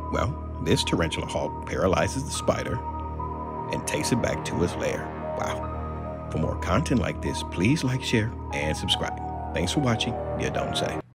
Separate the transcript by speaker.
Speaker 1: Well, this tarantula hawk paralyzes the spider and takes it back to its lair. Wow. For more content like this, please like, share, and subscribe. Thanks for watching. You don't say.